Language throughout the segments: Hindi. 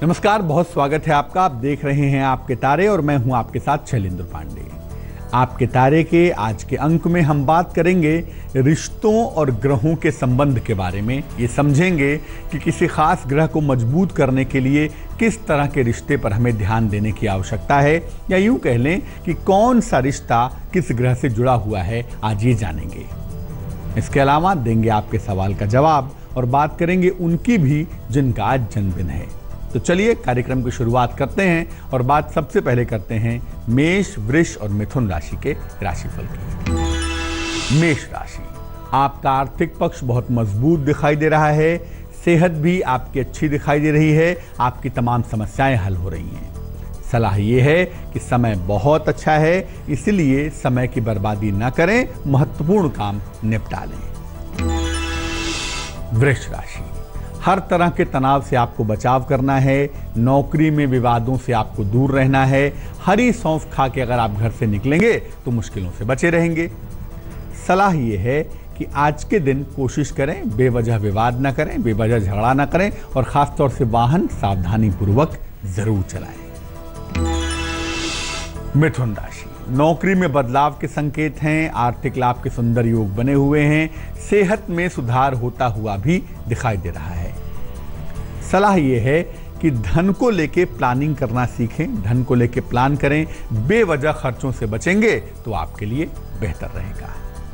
नमस्कार, बहुत स्वागत है आपका। आप देख रहे हैं आपके तारे और मैं हूं आपके साथ शैलेंद्र पांडे। आपके तारे के आज के अंक में हम बात करेंगे रिश्तों और ग्रहों के संबंध के बारे में। ये समझेंगे कि किसी खास ग्रह को मजबूत करने के लिए किस तरह के रिश्ते पर हमें ध्यान देने की आवश्यकता है, या यूं कह लें कि कौन सा रिश्ता किस ग्रह से जुड़ा हुआ है, आज ये जानेंगे। इसके अलावा देंगे आपके सवाल का जवाब और बात करेंगे उनकी भी जिनका आज जन्मदिन है। तो चलिए कार्यक्रम की शुरुआत करते हैं और बात सबसे पहले करते हैं मेष, वृष और मिथुन राशि के राशिफल की। मेष राशि, आपका आर्थिक पक्ष बहुत मजबूत दिखाई दे रहा है। सेहत भी आपकी अच्छी दिखाई दे रही है। आपकी तमाम समस्याएं हल हो रही हैं। सलाह ये है कि समय बहुत अच्छा है, इसलिए समय की बर्बादी न करें, महत्वपूर्ण काम निपटा लें। वृष राशि, हर तरह के तनाव से आपको बचाव करना है। नौकरी में विवादों से आपको दूर रहना है। हरी सौंफ खा के अगर आप घर से निकलेंगे तो मुश्किलों से बचे रहेंगे। सलाह ये है कि आज के दिन कोशिश करें बेवजह विवाद न करें, बेवजह झगड़ा न करें और खासतौर से वाहन सावधानी पूर्वक जरूर चलाएं। मिथुन राशि, नौकरी में बदलाव के संकेत हैं। आर्थिक लाभ के सुंदर योग बने हुए हैं। सेहत में सुधार होता हुआ भी दिखाई दे रहा है। सलाह यह है कि धन को लेके प्लानिंग करना सीखें। धन को लेके प्लान करें। बेवजह खर्चों से बचेंगे तो आपके लिए बेहतर रहेगा।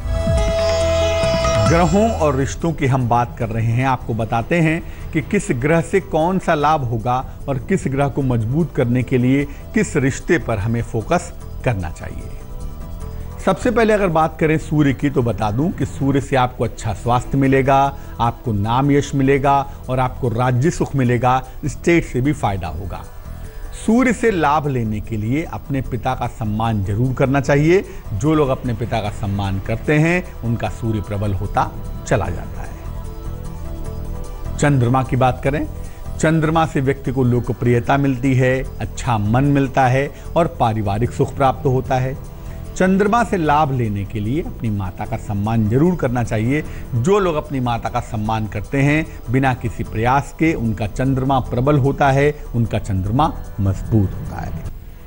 ग्रहों और रिश्तों की हम बात कर रहे हैं। आपको बताते हैं कि किस ग्रह से कौन सा लाभ होगा और किस ग्रह को मजबूत करने के लिए किस रिश्ते पर हमें फोकस करना चाहिए। सबसे पहले अगर बात करें सूर्य की, तो बता दूं कि सूर्य से आपको अच्छा स्वास्थ्य मिलेगा, आपको नाम यश मिलेगा और आपको राज्य सुख मिलेगा। स्टेट से भी फायदा होगा। सूर्य से लाभ लेने के लिए अपने पिता का सम्मान जरूर करना चाहिए। जो लोग अपने पिता का सम्मान करते हैं उनका सूर्य प्रबल होता चला जाता है। चंद्रमा की बात करें, चंद्रमा से व्यक्ति को लोकप्रियता मिलती है, अच्छा मन मिलता है और पारिवारिक सुख प्राप्त होता है। चंद्रमा से लाभ लेने के लिए अपनी माता का सम्मान जरूर करना चाहिए। जो लोग अपनी माता का सम्मान करते हैं बिना किसी प्रयास के, उनका चंद्रमा प्रबल होता है, उनका चंद्रमा मजबूत होता है।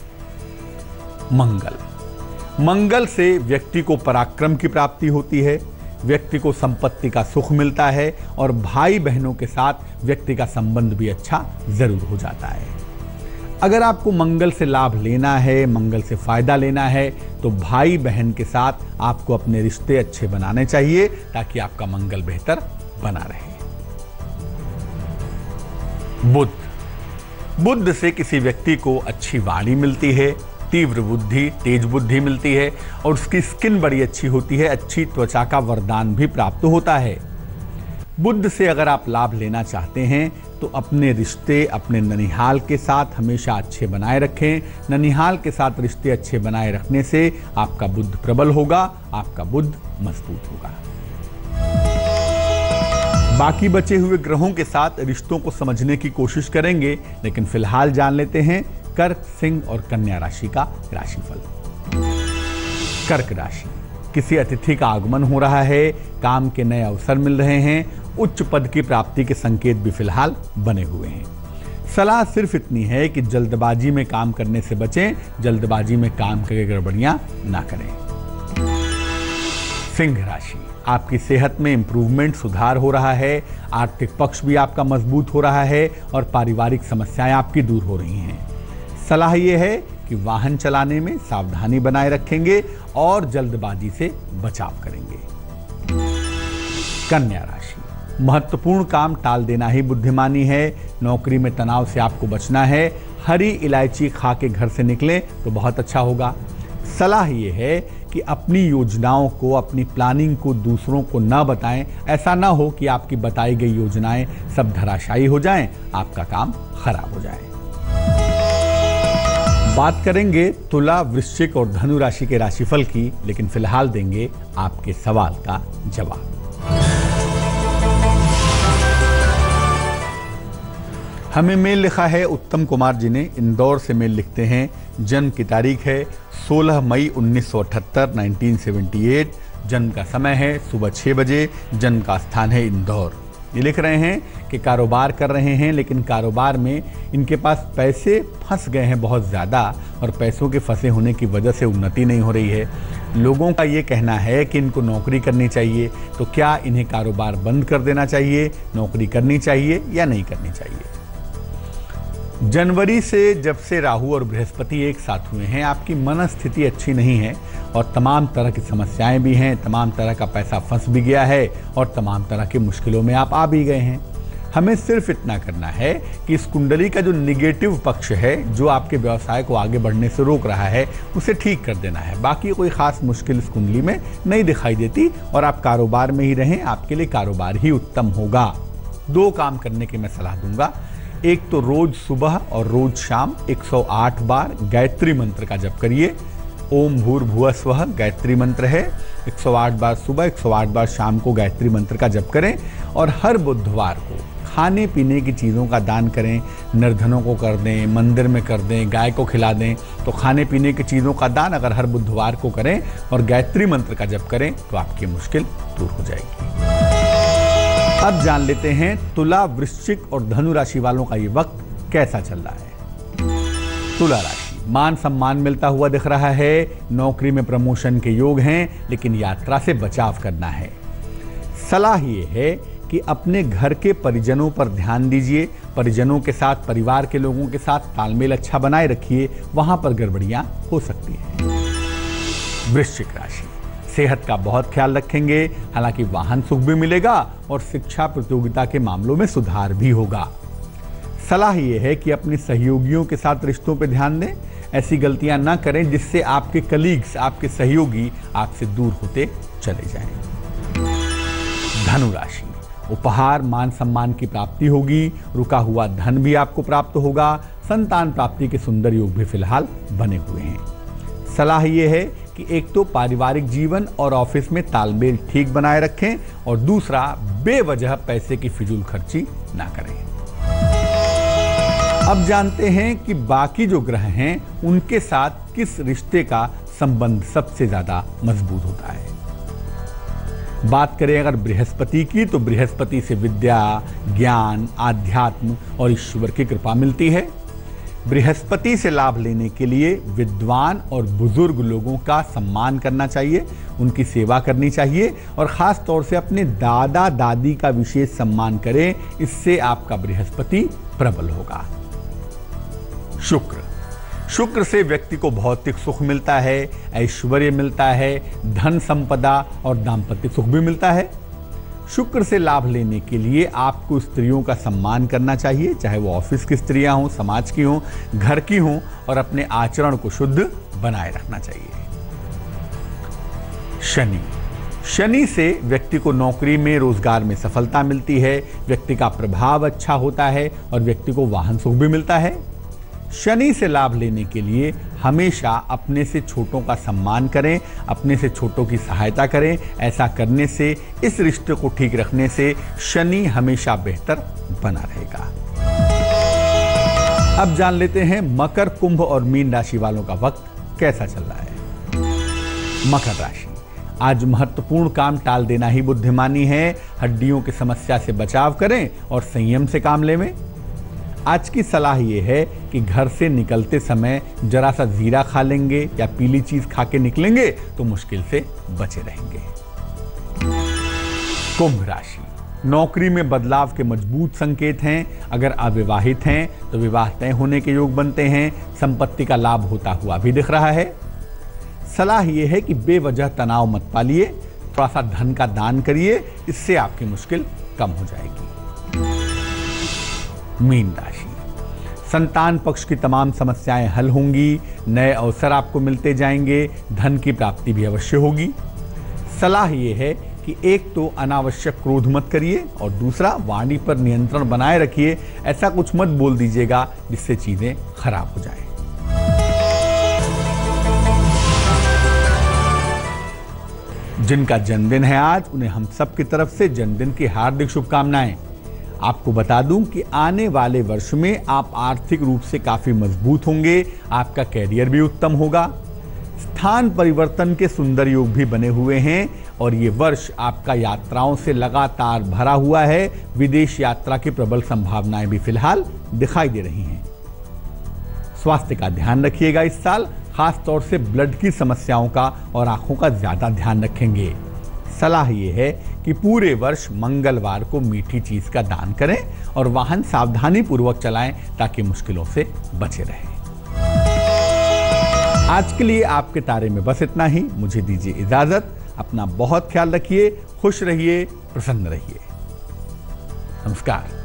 मंगल से व्यक्ति को पराक्रम की प्राप्ति होती है। व्यक्ति को संपत्ति का सुख मिलता है और भाई बहनों के साथ व्यक्ति का संबंध भी अच्छा जरूर हो जाता है। अगर आपको मंगल से लाभ लेना है, मंगल से फायदा लेना है, तो भाई बहन के साथ आपको अपने रिश्ते अच्छे बनाने चाहिए ताकि आपका मंगल बेहतर बना रहे। बुध से किसी व्यक्ति को अच्छी वाणी मिलती है, तीव्र बुद्धि, तेज बुद्धि मिलती है और उसकी स्किन बड़ी अच्छी होती है। अच्छी त्वचा का वरदान भी प्राप्त होता है। बुध से अगर आप लाभ लेना चाहते हैं तो अपने रिश्ते अपने ननिहाल के साथ हमेशा अच्छे बनाए रखें। ननिहाल के साथ रिश्ते अच्छे बनाए रखने से आपका बुध प्रबल होगा, आपका बुध मजबूत होगा। बाकी बचे हुए ग्रहों के साथ रिश्तों को समझने की कोशिश करेंगे, लेकिन फिलहाल जान लेते हैं कर्क, सिंह और कन्या राशि का राशिफल। कर्क राशि, किसी अतिथि का आगमन हो रहा है। काम के नए अवसर मिल रहे हैं। उच्च पद की प्राप्ति के संकेत भी फिलहाल बने हुए हैं। सलाह सिर्फ इतनी है कि जल्दबाजी में काम करने से बचें। जल्दबाजी में काम करके गड़बड़ियां ना करें। सिंह राशि, आपकी सेहत में इंप्रूवमेंट, सुधार हो रहा है। आर्थिक पक्ष भी आपका मजबूत हो रहा है और पारिवारिक समस्याएं आपकी दूर हो रही हैं। सलाह यह है कि वाहन चलाने में सावधानी बनाए रखेंगे और जल्दबाजी से बचाव करेंगे। कन्या राशि, महत्वपूर्ण काम टाल देना ही बुद्धिमानी है। नौकरी में तनाव से आपको बचना है। हरी इलायची खा के घर से निकलें तो बहुत अच्छा होगा। सलाह यह है कि अपनी योजनाओं को, अपनी प्लानिंग को दूसरों को न बताएं। ऐसा ना हो कि आपकी बताई गई योजनाएं सब धराशायी हो जाएं, आपका काम खराब हो जाए। बात करेंगे तुला, वृश्चिक और धनु राशि के राशिफल की, लेकिन फिलहाल देंगे आपके सवाल का जवाब। हमें मेल लिखा है उत्तम कुमार जी ने, इंदौर से मेल लिखते हैं। जन्म की तारीख है 16 मई 1978 1978। जन्म का समय है सुबह 6 बजे। जन्म का स्थान है इंदौर। ये लिख रहे हैं कि कारोबार कर रहे हैं, लेकिन कारोबार में इनके पास पैसे फंस गए हैं बहुत ज़्यादा, और पैसों के फंसे होने की वजह से उन्नति नहीं हो रही है। लोगों का ये कहना है कि इनको नौकरी करनी चाहिए, तो क्या इन्हें कारोबार बंद कर देना चाहिए, नौकरी करनी चाहिए या नहीं करनी चाहिए? जनवरी से जब से राहु और बृहस्पति एक साथ हुए हैं, आपकी मनस्थिति अच्छी नहीं है और तमाम तरह की समस्याएं भी हैं, तमाम तरह का पैसा फंस भी गया है और तमाम तरह की मुश्किलों में आप आ भी गए हैं। हमें सिर्फ इतना करना है कि इस कुंडली का जो निगेटिव पक्ष है, जो आपके व्यवसाय को आगे बढ़ने से रोक रहा है, उसे ठीक कर देना है। बाकी कोई खास मुश्किल इस कुंडली में नहीं दिखाई देती और आप कारोबार में ही रहें, आपके लिए कारोबार ही उत्तम होगा। 2 काम करने की मैं सलाह दूंगा। एक तो रोज सुबह और रोज शाम 108 बार गायत्री मंत्र का जप करिए। ओम भूर्भुवः स्वः गायत्री मंत्र है, 108 बार सुबह 108 बार शाम को गायत्री मंत्र का जप करें। और हर बुधवार को खाने पीने की चीज़ों का दान करें, निर्धनों को कर दें, मंदिर में कर दें, गाय को खिला दें। तो खाने पीने की चीज़ों का दान अगर हर बुधवार को करें और गायत्री मंत्र का जप करें तो आपकी मुश्किल दूर हो जाएगी। अब जान लेते हैं तुला, वृश्चिक और धनु राशि वालों का ये वक्त कैसा चल रहा है। तुला राशि, मान सम्मान मिलता हुआ दिख रहा है, नौकरी में प्रमोशन के योग हैं, लेकिन यात्रा से बचाव करना है। सलाह ये है कि अपने घर के परिजनों पर ध्यान दीजिए, परिजनों के साथ, परिवार के लोगों के साथ तालमेल अच्छा बनाए रखिए, वहां पर गड़बड़ियां हो सकती हैं। वृश्चिक राशि, सेहत का बहुत ख्याल रखेंगे, हालांकि वाहन सुख भी मिलेगा और शिक्षा प्रतियोगिता के मामलों में सुधार भी होगा। सलाह यह है कि अपने सहयोगियों के साथ रिश्तों पर ध्यान दें, ऐसी गलतियां ना करें जिससे आपके कलीग्स, आपके सहयोगी आपसे दूर होते चले जाएं। धनु राशि, उपहार, मान सम्मान की प्राप्ति होगी, रुका हुआ धन भी आपको प्राप्त होगा, संतान प्राप्ति के सुंदर योग भी फिलहाल बने हुए हैं। सलाह यह है कि एक तो पारिवारिक जीवन और ऑफिस में तालमेल ठीक बनाए रखें और दूसरा बेवजह पैसे की फिजूल खर्ची ना करें। अब जानते हैं कि बाकी जो ग्रह हैं उनके साथ किस रिश्ते का संबंध सबसे ज्यादा मजबूत होता है। बात करें अगर बृहस्पति की, तो बृहस्पति से विद्या, ज्ञान, आध्यात्म और ईश्वर की कृपा मिलती है। बृहस्पति से लाभ लेने के लिए विद्वान और बुजुर्ग लोगों का सम्मान करना चाहिए, उनकी सेवा करनी चाहिए और खास तौर से अपने दादा दादी का विशेष सम्मान करें, इससे आपका बृहस्पति प्रबल होगा। शुक्र से व्यक्ति को भौतिक सुख मिलता है, ऐश्वर्य मिलता है, धन संपदा और दाम्पत्य सुख भी मिलता है। शुक्र से लाभ लेने के लिए आपको स्त्रियों का सम्मान करना चाहिए, चाहे वो ऑफिस की स्त्रियां हों, समाज की हों, घर की हों, और अपने आचरण को शुद्ध बनाए रखना चाहिए। शनि से व्यक्ति को नौकरी में, रोजगार में सफलता मिलती है, व्यक्ति का प्रभाव अच्छा होता है और व्यक्ति को वाहन सुख भी मिलता है। शनि से लाभ लेने के लिए हमेशा अपने से छोटों का सम्मान करें, अपने से छोटों की सहायता करें। ऐसा करने से, इस रिश्ते को ठीक रखने से शनि हमेशा बेहतर बना रहेगा। अब जान लेते हैं मकर, कुंभ और मीन राशि वालों का वक्त कैसा चल रहा है। मकर राशि, आज महत्वपूर्ण काम टाल देना ही बुद्धिमानी है। हड्डियों की समस्या से बचाव करें और संयम से काम लें। आज की सलाह ये है कि घर से निकलते समय जरा सा जीरा खा लेंगे या पीली चीज खा के निकलेंगे तो मुश्किल से बचे रहेंगे। कुंभ राशि, नौकरी में बदलाव के मजबूत संकेत हैं। अगर अविवाहित हैं तो विवाह तय होने के योग बनते हैं। संपत्ति का लाभ होता हुआ भी दिख रहा है। सलाह यह है कि बेवजह तनाव मत पालिए, थोड़ा सा धन का दान करिए, इससे आपकी मुश्किल कम हो जाएगी। मीन राशि, संतान पक्ष की तमाम समस्याएं हल होंगी, नए अवसर आपको मिलते जाएंगे, धन की प्राप्ति भी अवश्य होगी। सलाह यह है कि एक तो अनावश्यक क्रोध मत करिए और दूसरा वाणी पर नियंत्रण बनाए रखिए। ऐसा कुछ मत बोल दीजिएगा जिससे चीजें खराब हो जाएं। जिनका जन्मदिन है आज, उन्हें हम सब की तरफ से जन्मदिन की हार्दिक शुभकामनाएं। आपको बता दूं कि आने वाले वर्ष में आप आर्थिक रूप से काफी मजबूत होंगे, आपका कैरियर भी उत्तम होगा। स्थान परिवर्तन के सुंदर योग भी बने हुए हैं और ये वर्ष आपका यात्राओं से लगातार भरा हुआ है। विदेश यात्रा की प्रबल संभावनाएं भी फिलहाल दिखाई दे रही हैं। स्वास्थ्य का ध्यान रखिएगा इस साल, खास तौर से ब्लड की समस्याओं का और आंखों का ज्यादा ध्यान रखेंगे। सलाह यह है कि पूरे वर्ष मंगलवार को मीठी चीज का दान करें और वाहन सावधानी पूर्वक चलाएं ताकि मुश्किलों से बचे रहें। आज के लिए आपके तारे में बस इतना ही। मुझे दीजिए इजाजत। अपना बहुत ख्याल रखिए, खुश रहिए, प्रसन्न रहिए। नमस्कार।